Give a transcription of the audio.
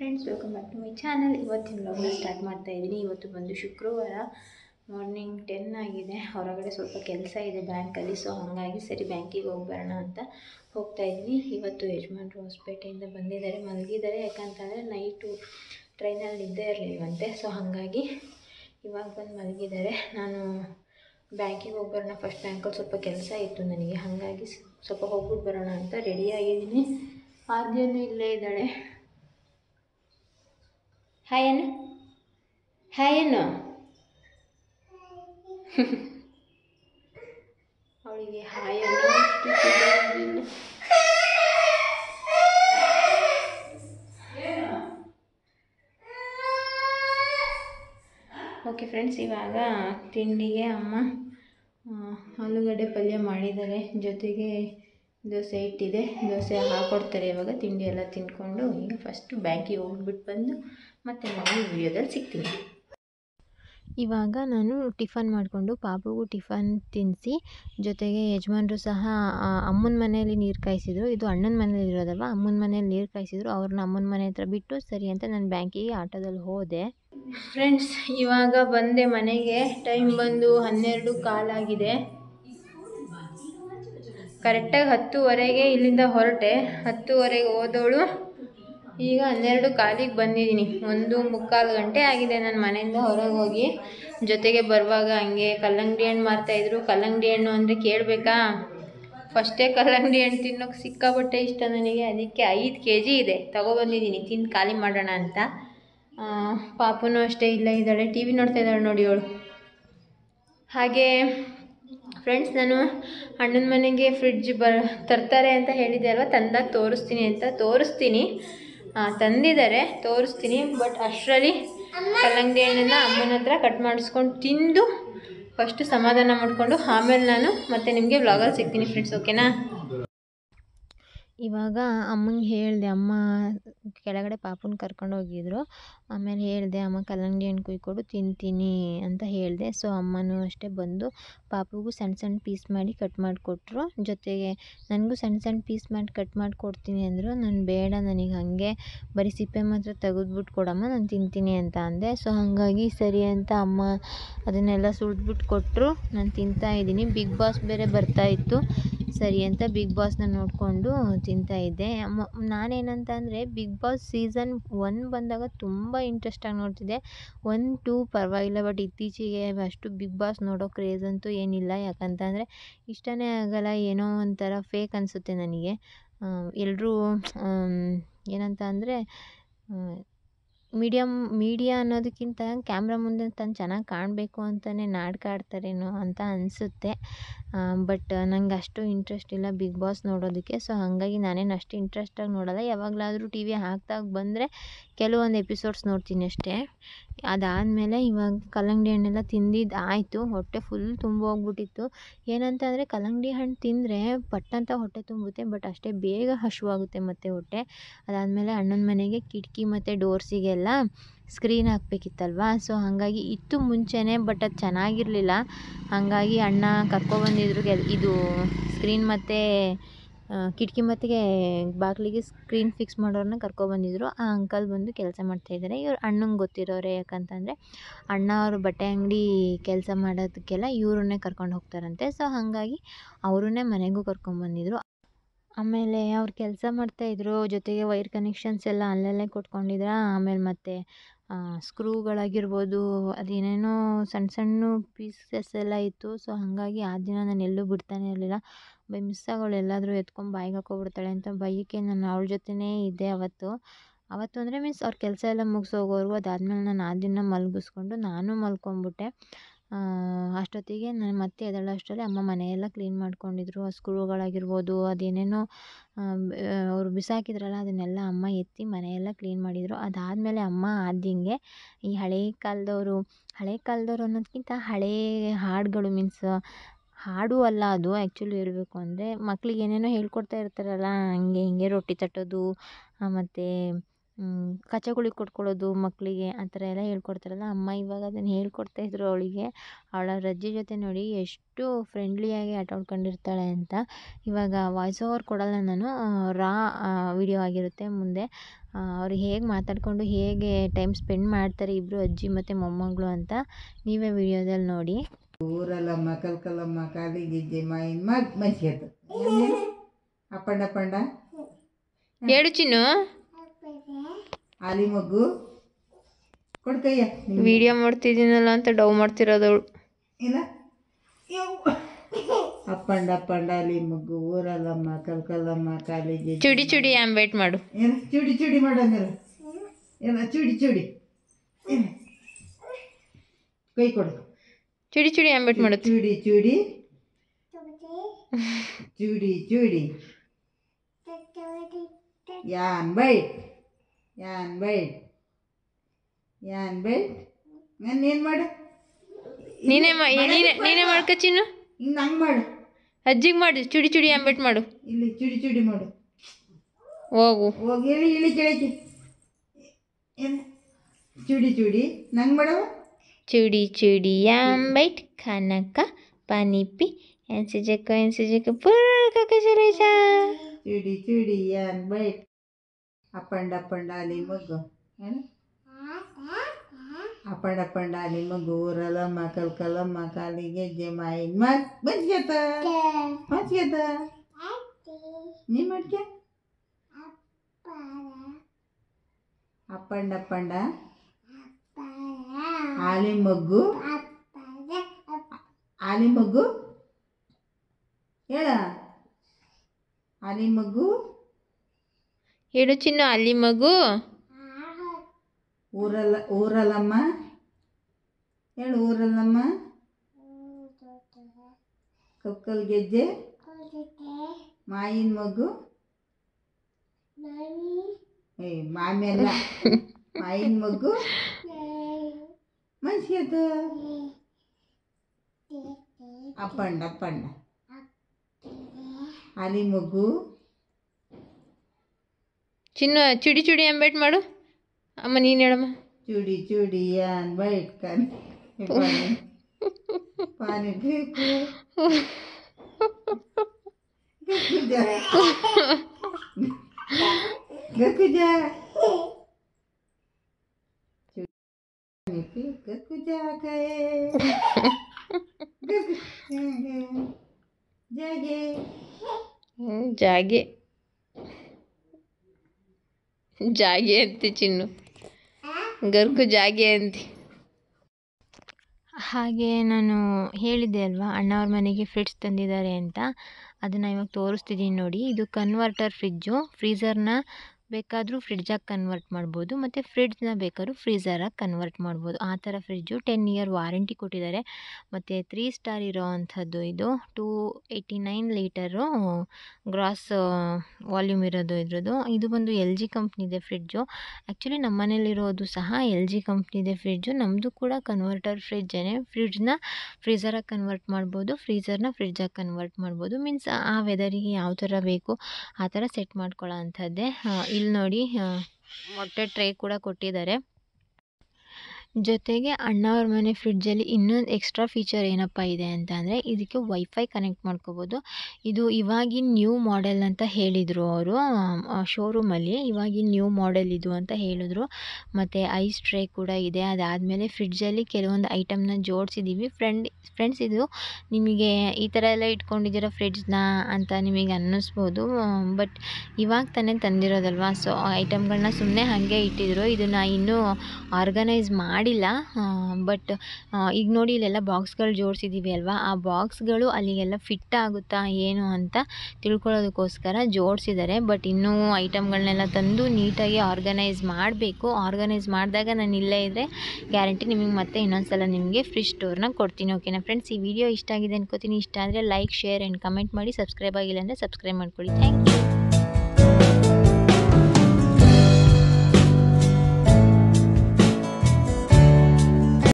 Friends, welcome back to my channel. ಇವತ್ತಿನ ವ್ಲಾಗ್ನ start ಮಾಡ್ತಾ ಇದ್ದೀನಿ. ಇವತ್ತು ಬಂದು ಶುಕ್ರವಾರ ಮಾರ್ನಿಂಗ್ 10 ಆಗಿದೆ. ಹೊರಗಡೆ ಸ್ವಲ್ಪ ಕೆಲಸ ಇದೆ ಬ್ಯಾಂಕಲ್ಲಿ, ಸೊ ಹಾಗಾಗಿ ಸರಿ ಬ್ಯಾಂಕಿಗೆ ಹೋಗ್ಬರೋಣ ಅಂತ ಹೋಗ್ತಾ ಇದ್ದೀನಿ. ಇವತ್ತು ಯಜಮಾನ್ರು ಹೊಸಪೇಟೆಯಿಂದ ಬಂದಿದ್ದಾರೆ, ಮಲಗಿದ್ದಾರೆ. ಯಾಕಂತಂದರೆ ನೈಟು ಟ್ರೈನಲ್ಲಿ ನಿದ್ದೆ ಇರಲಿಲ್ವಂತೆ, ಸೊ ಹಾಗಾಗಿ ಇವಾಗ ಬಂದು ಮಲಗಿದ್ದಾರೆ. ನಾನು ಬ್ಯಾಂಕಿಗೆ ಹೋಗಿ ಬರೋಣ, ಫಸ್ಟ್ ಬ್ಯಾಂಕಲ್ಲಿ ಸ್ವಲ್ಪ ಕೆಲಸ ಇತ್ತು ನನಗೆ, ಹಾಗಾಗಿ ಸ್ವಲ್ಪ ಹೋಗ್ಬಿಟ್ಟು ಬರೋಣ ಅಂತ ರೆಡಿಯಾಗಿದ್ದೀನಿ. ಆದ್ಯನೂ ಇಲ್ಲೇ ಇದ್ದಾಳೆ. ಹಾಯ್ ಅನ್ನು, ಹಾಯ್ ಅನ್ನು. ಅವಳಿಗೆ ಹಾಯ್ ಅನ್ನು. ಓಕೆ ಫ್ರೆಂಡ್ಸ್, ಇವಾಗ ತಿಂಡಿಗೆ ಅಮ್ಮ ಆಲೂಗಡ್ಡೆ ಪಲ್ಯ ಮಾಡಿದ್ದಾರೆ, ಜೊತೆಗೆ ದೋಸೆ ಇಟ್ಟಿದೆ. ದೋಸೆ ಹಾಕ್ಕೊಡ್ತಾರೆ ಇವಾಗ. ತಿಂಡಿ ಎಲ್ಲ ತಿಂದ್ಕೊಂಡು ಈಗ ಫಸ್ಟು ಬ್ಯಾಂಕಿಗೆ ಹೋಗ್ಬಿಟ್ಟು ಬಂದು ಮತ್ತೆ ನಾನು ವಿಡಿಯೋದಲ್ಲಿ ಸಿಗ್ತೀನಿ. ಇವಾಗ ನಾನು ಟಿಫನ್ ಮಾಡಿಕೊಂಡು ಪಾಪುಗೂ ಟಿಫನ್ ತಿನ್ನಿಸಿ, ಜೊತೆಗೆ ಯಜಮಾನ್ರು ಸಹ ಅಮ್ಮನ ಮನೆಯಲ್ಲಿ ನೀರು ಕಾಯಿಸಿದ್ರು. ಇದು ಅಣ್ಣನ ಮನೇಲಿ ಇರೋದಲ್ವ, ಅಮ್ಮನ ಮನೇಲಿ ನೀರು ಕಾಯಿಸಿದ್ರು. ಅವ್ರನ್ನ ಅಮ್ಮನ ಮನೆ ಹತ್ರ ಬಿಟ್ಟು ಸರಿ ಅಂತ ನಾನು ಬ್ಯಾಂಕಿಗೆ ಆಟೋದಲ್ಲಿ ಹೋದೆ. ಫ್ರೆಂಡ್ಸ್, ಇವಾಗ ಬಂದೆ ಮನೆಗೆ. ಟೈಮ್ ಬಂದು 12:15 ಆಗಿದೆ. ಕರೆಕ್ಟಾಗಿ 10:30ಗೆ ಇಲ್ಲಿಂದ ಹೊರಟೆ. 10:30ಗೆ ಹೋದವಳು ಈಗ 12:15ಗೆ ಬಂದಿದ್ದೀನಿ. 1:45 ಗಂಟೆ ಆಗಿದೆ ನಾನು ಮನೆಯಿಂದ ಹೊರಗೆ ಹೋಗಿ. ಜೊತೆಗೆ ಬರುವಾಗ ಹಂಗೆ ಕಲ್ಲಂಗಡಿ ಹಣ್ಣು ಮಾರ್ತಾಯಿದ್ರು. ಕಲ್ಲಂಗಡಿ ಹಣ್ಣು ಅಂದರೆ ಕೇಳಬೇಕಾ, ಫಸ್ಟೇ ಕಲ್ಲಂಗಡಿ ಹಣ್ಣು ತಿನ್ನೋಕೆ ಸಿಕ್ಕಾಪಟ್ಟೆ ಇಷ್ಟ ನನಗೆ. ಅದಕ್ಕೆ 5 kg ಇದೆ, ತೊಗೊಬಂದಿದ್ದೀನಿ ತಿಂದು ಖಾಲಿ ಮಾಡೋಣ ಅಂತ. ಪಾಪುನೂ ಅಷ್ಟೇ ಇಲ್ಲೇ ಇದ್ದಾಳೆ, ಟಿ ವಿ ನೋಡ್ತಾ ಇದ್ದಾಳೆ ನೋಡಿ ಅವಳು. ಹಾಗೆ ಫ್ರೆಂಡ್ಸ್, ನಾನು ಅಣ್ಣನ ಮನೆಗೆ ಫ್ರಿಡ್ಜ್ ತರ್ತಾರೆ ಅಂತ ಹೇಳಿದ್ದೆ ಅಲ್ವ, ತಂದಾಗ ತೋರಿಸ್ತೀನಿ ಅಂತ. ತೋರಿಸ್ತೀನಿ, ತಂದಿದ್ದಾರೆ, ತೋರಿಸ್ತೀನಿ. ಬಟ್ ಅಷ್ಟರಲ್ಲಿ ಕಲ್ಲಂಗಡಿ ಹಣ್ಣನ್ನು ಅಮ್ಮನ ಹತ್ರ ಕಟ್ ಮಾಡಿಸ್ಕೊಂಡು ತಿಂದು ಫಸ್ಟು ಸಮಾಧಾನ ಮಾಡಿಕೊಂಡು ಆಮೇಲೆ ನಾನು ಮತ್ತೆ ನಿಮಗೆ ವ್ಲಾಗಲ್ಲಿ ಸಿಗ್ತೀನಿ ಫ್ರೆಂಡ್ಸ್, ಓಕೆನಾ? ಇವಾಗ ಅಮ್ಮಂಗೆ ಹೇಳಿದೆ, ಅಮ್ಮ ಕೆಳಗಡೆ ಪಾಪುನ ಕರ್ಕೊಂಡು ಹೋಗಿದ್ರು. ಆಮೇಲೆ ಹೇಳಿದೆ, ಅಮ್ಮ ಕಲ್ಲಂಗಡಿ ಹಣ್ಣು ಕುಯ್ಕೊಡು ತಿಂತೀನಿ ಅಂತ ಹೇಳಿದೆ. ಸೊ ಅಮ್ಮನೂ ಅಷ್ಟೇ ಬಂದು ಪಾಪುಗೂ ಸಣ್ಣ ಸಣ್ಣ ಪೀಸ್ ಮಾಡಿ ಕಟ್ ಮಾಡಿಕೊಟ್ರು. ಜೊತೆಗೆ ನನಗೂ ಸಣ್ಣ ಸಣ್ಣ ಪೀಸ್ ಮಾಡಿ ಕಟ್ ಮಾಡಿಕೊಡ್ತೀನಿ ಅಂದರು. ನಾನು ಬೇಡ, ನನಗೆ ಹಾಗೆ ಬರೀ ಸಿಪ್ಪೆ ಮಾತ್ರ ತೆಗೆದ್ಬಿಟ್ಟು ಕೊಡಮ್ಮ, ನಾನು ತಿಂತೀನಿ ಅಂತ ಅಂದೆ. ಸೊ ಹಾಗಾಗಿ ಸರಿ ಅಂತ ಅಮ್ಮ ಅದನ್ನೆಲ್ಲ ಸುಲಿದ್ಬಿಟ್ಟು ಕೊಟ್ಟರು. ನಾನು ತಿಂತಾಯಿದ್ದೀನಿ. ಬಿಗ್ ಬಾಸ್ ಬೇರೆ ಬರ್ತಾಯಿತ್ತು, ಸರಿ ಅಂತ ಬಿಗ್ ಬಾಸ್ನ ನೋಡಿಕೊಂಡು ತಿಂತಾಯಿದ್ದೆ. ನಾನೇನಂತ ಅಂದರೆ, ಬಿಗ್ ಬಾಸ್ ಸೀಸನ್ 1 ಬಂದಾಗ ತುಂಬ ಇಂಟ್ರೆಸ್ಟಾಗಿ ನೋಡ್ತಿದ್ದೆ. 1, 2 ಪರವಾಗಿಲ್ಲ, ಬಟ್ ಇತ್ತೀಚೆಗೆ ಅಷ್ಟು ಬಿಗ್ ಬಾಸ್ ನೋಡೋ ಕ್ರೇಜ್ ಅಂತೂ ಏನಿಲ್ಲ. ಯಾಕಂತಂದರೆ ಇಷ್ಟನೇ ಆಗಲ್ಲ, ಏನೋ ಒಂಥರ ಫೇಕ್ ಅನಿಸುತ್ತೆ ನನಗೆ. ಎಲ್ಲರೂ ಏನಂತ ಅಂದರೆ ಮೀಡಿಯಾ ಅನ್ನೋದಕ್ಕಿಂತ ಕ್ಯಾಮ್ರಾ ಮುಂದೆ ತಾನು ಚೆನ್ನಾಗಿ ಕಾಣಬೇಕು ಅಂತಲೇ ನಾಟಕ ಆಡ್ತಾರೇನೋ ಅಂತ ಅನಿಸುತ್ತೆ. ಬಟ್ ನಂಗೆ ಅಷ್ಟು ಇಂಟ್ರೆಸ್ಟ್ ಇಲ್ಲ ಬಿಗ್ ಬಾಸ್ ನೋಡೋದಕ್ಕೆ. ಸೊ ಹಾಗಾಗಿ ನಾನೇನು ಅಷ್ಟು ಇಂಟ್ರೆಸ್ಟಾಗಿ ನೋಡೋಲ್ಲ. ಯಾವಾಗಲಾದರೂ ಟಿ ವಿ ಹಾಕ್ದಾಗ ಬಂದರೆ ಕೆಲವೊಂದು ಎಪಿಸೋಡ್ಸ್ ನೋಡ್ತೀನಿ ಅಷ್ಟೇ. ಅದಾದಮೇಲೆ ಇವಾಗ ಕಲ್ಲಂಗಡಿ ಹಣ್ಣೆಲ್ಲ ತಿಂದಿದ್ದು ಆಯಿತು. ಹೊಟ್ಟೆ ಫುಲ್ ತುಂಬೋಗ್ಬಿಟ್ಟಿತ್ತು. ಏನಂತಂದರೆ ಕಲ್ಲಂಗಡಿ ಹಣ್ಣು ತಿಂದರೆ ಪಟ್ಟಂತ ಹೊಟ್ಟೆ ತುಂಬುತ್ತೆ, ಬಟ್ ಅಷ್ಟೇ ಬೇಗ ಹಸಿವಾಗುತ್ತೆ ಮತ್ತು ಹೊಟ್ಟೆ. ಅದಾದಮೇಲೆ ಅಣ್ಣನ ಮನೆಗೆ ಕಿಟಕಿ ಮತ್ತು ಡೋರ್ಸಿಗೆಲ್ಲ ಸ್ಕ್ರೀನ್ ಹಾಕಬೇಕಿತ್ತಲ್ವ. ಸೊ ಹಾಗಾಗಿ ಇತ್ತು ಮುಂಚೆನೇ, ಬಟ್ ಅದು ಚೆನ್ನಾಗಿರಲಿಲ್ಲ. ಹಾಗಾಗಿ ಅಣ್ಣ ಕರ್ಕೊಬಂದಿದ್ರು ಇದು ಸ್ಕ್ರೀನ್ ಮತ್ತು ಕಿಟಕಿ ಮತ್ತು ಬಾಗಿಲಿಗೆ ಸ್ಕ್ರೀನ್ ಫಿಕ್ಸ್ ಮಾಡೋರನ್ನ ಕರ್ಕೊಬಂದಿದ್ರು. ಆ ಅಂಕಲ್ ಬಂದು ಕೆಲಸ ಮಾಡ್ತಾಯಿದ್ದಾರೆ. ಇವ್ರು ಅಣ್ಣಂಗೆ ಗೊತ್ತಿರೋರೆ. ಯಾಕಂತಂದರೆ ಅಣ್ಣ ಅವರು ಬಟ್ಟೆ ಅಂಗಡಿ ಕೆಲಸ ಮಾಡೋದಕ್ಕೆಲ್ಲ ಇವ್ರನ್ನೇ ಕರ್ಕೊಂಡು ಹೋಗ್ತಾರಂತೆ. ಸೊ ಹಾಗಾಗಿ ಅವ್ರನ್ನೇ ಮನೆಗೂ ಕರ್ಕೊಂಬಂದಿದ್ರು. ಆಮೇಲೆ ಅವ್ರು ಕೆಲಸ ಮಾಡ್ತಾಯಿದ್ರು, ಜೊತೆಗೆ ವೈರ್ ಕನೆಕ್ಷನ್ಸ್ ಎಲ್ಲ ಅಲ್ಲಲ್ಲೇ ಕೊಟ್ಕೊಂಡಿದ್ರು. ಆಮೇಲೆ ಮತ್ತು ಸ್ಕ್ರೂಗಳಾಗಿರ್ಬೋದು, ಅದೇನೇನೋ ಸಣ್ಣ ಸಣ್ಣ ಪೀಸಸ್ ಎಲ್ಲ ಇತ್ತು. ಸೊ ಹಾಗಾಗಿ ಆ ದಿನ ನಾನು ಎಲ್ಲೂ ಬಿಡ್ತಾನೆ ಇರಲಿಲ್ಲ. ಬೈ ಮಿಸ್ ಆಗೋಳು ಎಲ್ಲಾದರೂ ಎತ್ಕೊಂಡು ಬಾಯಿಗೆ ಹಾಕ್ಕೊಬಿಡ್ತಾಳೆ ಅಂತ ಭಯಕ್ಕೆ ನಾನು ಅವಳ ಜೊತೆನೇ ಇದ್ದೆ ಅವತ್ತು ಅಂದರೆ ಮೀನ್ಸ್ ಅವ್ರ ಕೆಲಸ ಎಲ್ಲ ಮುಗಿಸೋಗೋವರೆಗೂ. ಅದಾದಮೇಲೆ ನಾನು ಆ ದಿನ ಮಲಗಿಸ್ಕೊಂಡು ನಾನು ಮಲ್ಕೊಂಬಿಟ್ಟೆ. ಅಷ್ಟೊತ್ತಿಗೆ ನಾನು ಮತ್ತೆ ಎದ್ದೇಳೋಷ್ಟರಲ್ಲಿ ಅಮ್ಮ ಮನೆಯೆಲ್ಲ ಕ್ಲೀನ್ ಮಾಡ್ಕೊಂಡಿದ್ರು. ಆ ಸ್ಕ್ರೂಗಳಾಗಿರ್ಬೋದು, ಅದೇನೇನೋ ಅವರು ಬಿಸಾಕಿದ್ರಲ್ಲ ಅದನ್ನೆಲ್ಲ ಅಮ್ಮ ಎತ್ತಿ ಮನೆಯೆಲ್ಲ ಕ್ಲೀನ್ ಮಾಡಿದರು. ಅದಾದಮೇಲೆ ಅಮ್ಮ ಆದ್ಯಂಗೆ ಈ ಹಳೆ ಕಾಲದವರು ಅನ್ನೋದಕ್ಕಿಂತ ಹಳೇ ಹಾಡುಗಳು, ಮೀನ್ಸ್ ಹಾಡು ಅಲ್ಲ ಅದು ಆ್ಯಕ್ಚುಲಿ ಹೇಳಬೇಕು ಅಂದರೆ, ಮಕ್ಳಿಗೆ ಏನೇನೋ ಹೇಳ್ಕೊಡ್ತಾ ಇರ್ತಾರಲ್ಲ, ಹಂಗೆ ಹಿಂಗೆ ರೊಟ್ಟಿ ತಟ್ಟೋದು, ಮತ್ತು ಕಚಗುಳಿ ಕೊಟ್ಕೊಳ್ಳೋದು ಮಕ್ಕಳಿಗೆ ಆ ಥರ ಎಲ್ಲ ಹೇಳ್ಕೊಡ್ತಾರಲ್ಲ, ಅಮ್ಮ ಇವಾಗ ಅದನ್ನು ಹೇಳ್ಕೊಡ್ತಾಯಿದ್ರು ಅವಳಿಗೆ. ಅವಳ ರಜ್ಜಿ ಜೊತೆ ನೋಡಿ ಎಷ್ಟು ಫ್ರೆಂಡ್ಲಿಯಾಗಿ ಆಟ ಆಡ್ಕೊಂಡಿರ್ತಾಳೆ ಅಂತ. ಇವಾಗ ವಾಯ್ಸ್ ಓವರ್ ಕೊಡಲ್ಲ ನಾನು, ರಾ ವಿಡಿಯೋ ಆಗಿರುತ್ತೆ ಮುಂದೆ. ಅವ್ರು ಹೇಗೆ ಮಾತಾಡಿಕೊಂಡು ಹೇಗೆ ಟೈಮ್ ಸ್ಪೆಂಡ್ ಮಾಡ್ತಾರೆ ಇಬ್ಬರು ಅಜ್ಜಿ ಮತ್ತು ಮೊಮ್ಮಗಳು ಅಂತ ನೀವೇ ವಿಡಿಯೋದಲ್ಲಿ ನೋಡಿ. ಊರಲ್ಲಮ್ಮ ಕಲ್ಕಲ್ಲಮ್ಮ ಕಾಲಿ ಗಿಜ್ಜೆ ಮಾಯಿನ ಮಂಚಿಗೆ ಅಪ್ಪಂಡ ಅಪ್ಪಂಡ ಹೇಳು ಚಿನ್ನು. ಆಲಿ ಮಗು ಕೊಡ್ಕಯ್ಯ ವಿಡಿಯೋ ಮಾಡ್ತಿದ್ದೀನಲ್ಲ ಅಂತ ಡವ್ ಮಾಡ್ತಿರೋದವಳು ಇಲ್ಲ. ಅಪ್ಪಂಡ ಅಪ್ಪಂಡ ಆಲಿ ಮಗು ಊರಲ್ಲಮ್ಮ ಕಲ್ಕಲ್ಲಮ್ಮ ಕಾಲಿಗೆ ಚುಡಿ ಚುಡಿ ಆಂಬೇಟ್ ಮಾಡು. ಏನ ಚುಡಿ ಚುಡಿ ಮಾಡೋಂಗಿಲ್ಲ, ಎಲ್ಲ ಚುಡಿ ಚುಡಿ ಕೈ ಕೊಡು. ಚುಡಿ ಚುಡಿ ಆಂಬೇಟ್ ಮಾಡು. ಚುಡಿ ಚುಡಿ ಚುಡಿ ಚುಡಿ ಯಾನ್ ಬೈಟ್ ಯಾನ್ ಬೈಟ್ ಯಾನ್ ಬೈಟ್. ನಾನು ಏನು ಮಾಡು, ನೀನೇ ನೀನೇ ಮಾಡ್ಕ ಚಿನ್ನು. ಹಿಂಗೆ ನಂಗೆ ಮಾಡು, ಅಜ್ಜಿಗೆ ಮಾಡು. ಚುಡಿ ಚುಡಿ ಆಂಬೇಟ್ ಮಾಡು. ಇಲ್ಲಿ ಚುಡಿ ಚುಡಿ ಮಾಡು. ಹೋಗು ಹೋಗಿ ಇಳಿ ಇಳಿ ಕೆಳಗೆ. ಏನು ಚುಡಿ ಚುಡಿ ನಂಗೆ ಮಾಡವ. ಚುಡಿ ಚುಡಿ ಆಂಬೇಟ್ ಕನಕ ಪನಿಪಿ ಎನ್ಸಿಜಕ್ಕ ಪುರ್ಕ ಸುರೇಶ. ಚುಡಿ ಚುಡಿ ಯಾನ್ ಬೈಟ್ ಅಪ್ಪಂಡ ಅಪ್ಪಂಡ ಆಲಿ ಮಗು ಅಪ್ಪಂಡ ಅಪ್ಪಂಡ ಆಲಿ ಮಗು ಊರಲ್ಲಮ್ಮ ಕಲ್ಕಲ್ಲಮ್ಮ ಕಾಲಿಗೆ ಜಮಾಯಿನ್ ಮಗ್ ಮಂಚ್ಗೆತ ಮಂಚ್ಗೆತ ನೀ ಮಾಡ್ಕೆ ಅಪ್ಪಂಡ ಅಪ್ಪಂಡ ಆಲಿ ಮಗ್ಗು ಆಲಿ ಮಗ್ಗು ಹೇಳ ಆಲಿ ಮಗ್ಗು ಹೇಳು ಚಿನ್ನು. ಅಲ್ಲಿ ಮಗು ಊರಲ್ಲಮ್ಮ ಹೇಳು ಊರಲ್ಲಮ್ಮ ಕಕ್ಕಲ್ ಗೆಜ್ಜೆ ಮಾಯಿನ ಮಗು ಮಾಮಿ ಅಲ್ಲ ಮಾಯಿನ ಮಗು ಮನ್ಸಿಗೆತ ಅಪ್ಪಂಡ ಅಪ್ಪಂಡ ಆಲಿ ಮಗು ಚಿನ್ನು. ಚುಡಿ ಚುಡಿ ಆಂಬೇಟ್ ಮಾಡು. ಅಮ್ಮ ನೀನು ಹೇಳಮ್ಮ. ಚುಡಿ ಚುಡಿ ಯಾನ್ ಬೈಟ್ ಕನ್ ಪಾನಿ ಪಾನಿ ಬೇಕು ಗಕ್ಕುಜ ಗಕ್ಕುಜ ಕೇ ಜಾಗೆ ಜಾಗೆ ಜಾಗೆ ಅಂತೆ ಚಿನ್ನು. ಗರ್ಕು ಜಾಗೆ ಅಂತೆ. ಹಾಗೆ ನಾನು ಹೇಳಿದ್ದೆ ಅಲ್ವಾ ಅಣ್ಣವ್ರ ಮನೆಗೆ ಫ್ರಿಡ್ಜ್ ತಂದಿದ್ದಾರೆ ಅಂತ, ಅದನ್ನು ಇವಾಗ ತೋರಿಸ್ತಿದ್ದೀನಿ ನೋಡಿ. ಇದು ಕನ್ವರ್ಟರ್ ಫ್ರಿಡ್ಜು. ಫ್ರೀಝರ್ನ ಬೇಕಾದರೂ ಫ್ರಿಡ್ಜಾಗಿ ಕನ್ವರ್ಟ್ ಮಾಡ್ಬೋದು, ಮತ್ತು ಫ್ರಿಡ್ಜ್ನ ಬೇಕಾದ್ರೂ ಫ್ರೀಝರಾಗಿ ಕನ್ವರ್ಟ್ ಮಾಡ್ಬೋದು. ಆ ಥರ ಫ್ರಿಡ್ಜು 10 ಇಯರ್ ವಾರಂಟಿ ಕೊಟ್ಟಿದ್ದಾರೆ. ಮತ್ತು 3 ಸ್ಟಾರ್ ಇರೋ ಅಂಥದ್ದು ಇದು. 289 ಲೀಟರು ಗ್ರಾಸ್ ವಾಲ್ಯೂಮ್ ಇರೋದು ಇದ್ರದ್ದು. ಇದು ಬಂದು LG ಕಂಪ್ನಿದೆ ಫ್ರಿಡ್ಜು. ಆ್ಯಕ್ಚುಲಿ ನಮ್ಮ ಮನೇಲಿರೋದು ಸಹ LG ಕಂಪ್ನಿದೆ ಫ್ರಿಡ್ಜು. ನಮ್ಮದು ಕೂಡ ಕನ್ವರ್ಟರ್ ಫ್ರಿಡ್ಜೇ. ಫ್ರಿಡ್ಜ್ನ ಫ್ರೀಝರಾಗಿ ಕನ್ವರ್ಟ್ ಮಾಡ್ಬೋದು, ಫ್ರೀಝರ್ನ ಫ್ರಿಡ್ಜಾಗಿ ಕನ್ವರ್ಟ್ ಮಾಡ್ಬೋದು. ಮೀನ್ಸ್ ಆ ವೆದರಿಗೆ ಯಾವ ಥರ ಬೇಕು ಆ ಥರ ಸೆಟ್ ಮಾಡ್ಕೊಳ್ಳೋ ಅಂಥದ್ದೇ. ಇಲ್ಲಿ ನೋಡಿ ಮೊಟ್ಟೆ ಟ್ರೇ ಕೂಡ ಕೊಟ್ಟಿದ್ದಾರೆ. ಜೊತೆಗೆ ಅಣ್ಣವ್ರ ಮನೆ ಫ್ರಿಡ್ಜಲ್ಲಿ ಇನ್ನೊಂದು ಎಕ್ಸ್ಟ್ರಾ ಫೀಚರ್ ಏನಪ್ಪ ಇದೆ ಅಂತ ಅಂದರೆ, ಇದಕ್ಕೆ ವೈಫೈ ಕನೆಕ್ಟ್ ಮಾಡ್ಕೋಬೋದು. ಇದು ಇವಾಗಿನ ನ್ಯೂ ಮಾಡೆಲ್ ಅಂತ ಹೇಳಿದರು ಅವರು ಶೋರೂಮಲ್ಲಿ. ಇವಾಗಿನ ನ್ಯೂ ಮಾಡೆಲ್ ಇದು ಅಂತ ಹೇಳಿದ್ರು. ಮತ್ತು ಐಸ್ ಟ್ರೇ ಕೂಡ ಇದೆ. ಅದಾದಮೇಲೆ ಫ್ರಿಡ್ಜಲ್ಲಿ ಕೆಲವೊಂದು ಐಟಮ್ನ ಜೋಡಿಸಿದ್ದೀವಿ. ಫ್ರೆಂಡ್ಸ್ ಇದು ನಿಮಗೆ ಈ ಥರ ಎಲ್ಲ ಇಟ್ಕೊಂಡಿದ್ದೀರ ಫ್ರಿಡ್ಜ್ನ ಅಂತ ನಿಮಗೆ ಅನ್ನಿಸ್ಬೋದು. ಬಟ್ ಇವಾಗ ತಾನೇ ತಂದಿರೋದಲ್ವ, ಸೊ ಐಟಮ್ಗಳನ್ನ ಸುಮ್ಮನೆ ಹಾಗೆ ಇಟ್ಟಿದ್ರು. ಇದನ್ನು ಇನ್ನೂ ಆರ್ಗನೈಸ್ ಮಾಡಿಲ್ಲ. ಬಟ್ ಈಗ ನೋಡಿ ಇಲ್ಲೆಲ್ಲ ಬಾಕ್ಸ್ಗಳು ಜೋಡಿಸಿದ್ದೀವಿ ಅಲ್ವಾ, ಆ ಬಾಕ್ಸ್ಗಳು ಅಲ್ಲಿಗೆಲ್ಲ ಫಿಟ್ ಆಗುತ್ತಾ ಏನು ಅಂತ ತಿಳ್ಕೊಳ್ಳೋದಕ್ಕೋಸ್ಕರ ಜೋಡಿಸಿದ್ದಾರೆ. ಬಟ್ ಇನ್ನೂ ಐಟಮ್ಗಳನ್ನೆಲ್ಲ ತಂದು ನೀಟಾಗಿ ಆರ್ಗನೈಸ್ ಮಾಡಬೇಕು. ಆರ್ಗನೈಸ್ ಮಾಡಿದಾಗ ನಾನು ಇಲ್ಲೇ ಇದ್ದರೆ ಗ್ಯಾರಂಟಿ ನಿಮಗೆ ಮತ್ತೆ ಇನ್ನೊಂದ್ಸಲ ನಿಮಗೆ ಫ್ರಿಡ್ಜ್ ಟೂರ್ನ ಕೊಡ್ತೀನಿ. ಓಕೆನಾ ಫ್ರೆಂಡ್ಸ್, ಈ ವಿಡಿಯೋ ಇಷ್ಟ ಆಗಿದೆ ಅನ್ಕೋತೀನಿ. ಇಷ್ಟ ಆದರೆ ಲೈಕ್, ಶೇರ್ ಆ್ಯಂಡ್ ಕಮೆಂಟ್ ಮಾಡಿ. ಸಬ್ಸ್ಕ್ರೈಬ್ ಆಗಿಲ್ಲ ಅಂದರೆ ಸಬ್ಸ್ಕ್ರೈಬ್ ಮಾಡ್ಕೊಳ್ಳಿ. Thank you.